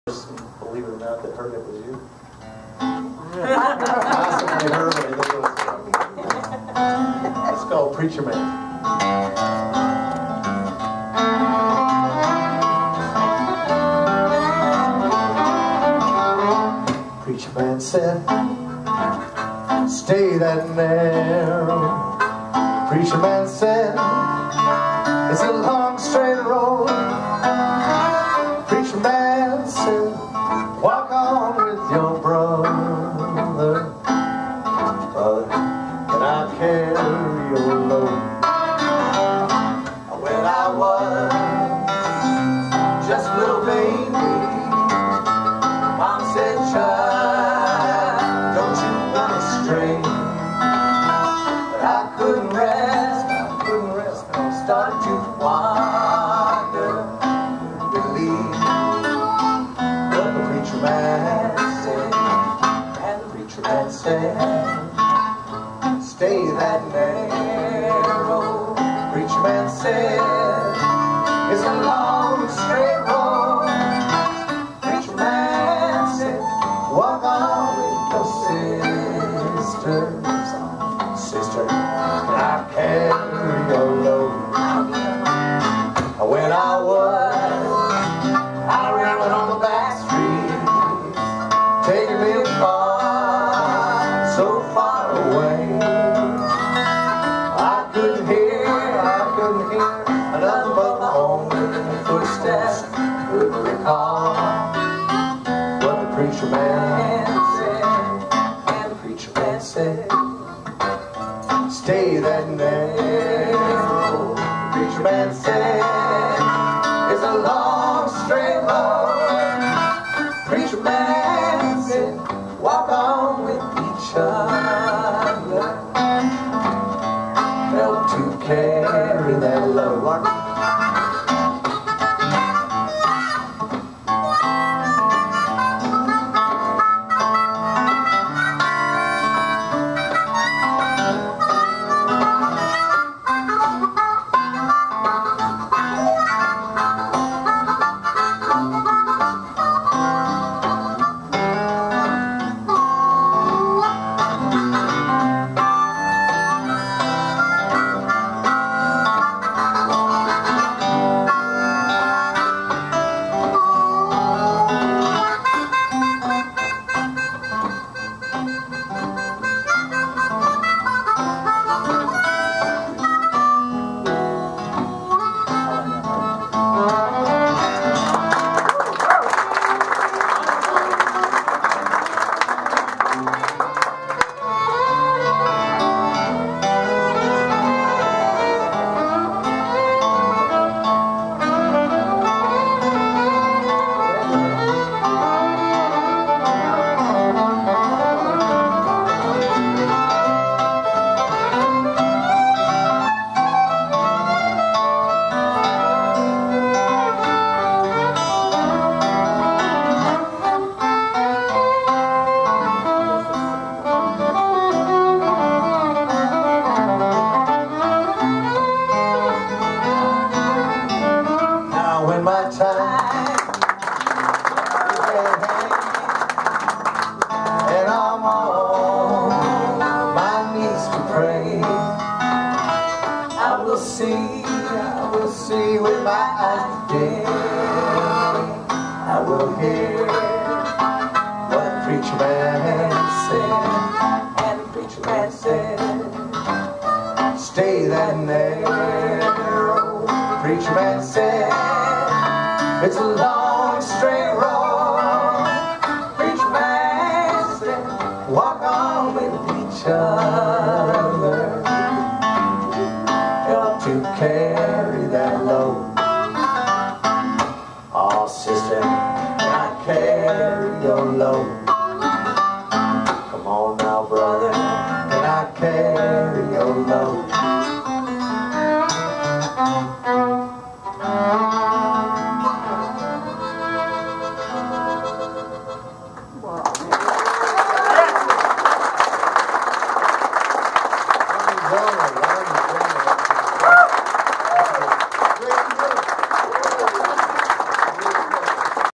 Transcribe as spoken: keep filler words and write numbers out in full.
Believe it or not, that heard it was you. I heard it, it was, it's called Preacher Man. Preacher Man said, stay that narrow. Preacher Man said, it's a long straight road. Preacher Man said, walk on with your brother, brother, and I'll carry your load. When I was just a little baby, Mom said, child, don't you want to stray? But I couldn't rest, I couldn't rest, and I started to wander, believe what the preacher man said. And the preacher man said, stay that narrow. Preacher man said, it's a long straight road. Preacher man said, walk on with your sisters, sister, and I'll carry your load. When I was out running on the back street, taking me far, so far away, I couldn't hear, I couldn't hear nothing but my own footsteps. Couldn't recall what the preacher man said. And the preacher man said, stay that narrow. The preacher man said, it's a long straight road. Preacher man said, walk on with each other, help to carry that load. When my time and I'm on my knees to pray, I will see, I will see with my eyes today. I will hear what the preacher man said. And the preacher man said, stay that narrow. The preacher man said, it's a long straight road. Preacher man said, walk on with each other, help to carry that load. Oh, sister, I carry your load.